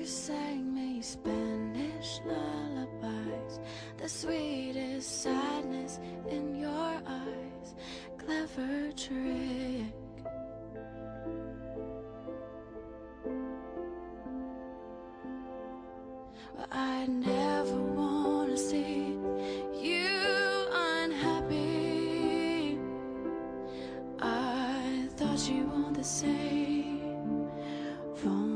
You sang me Spanish lullabies, the sweetest sadness in your eyes. Clever trick. But I'd never wanna see you unhappy. I thought you want the same from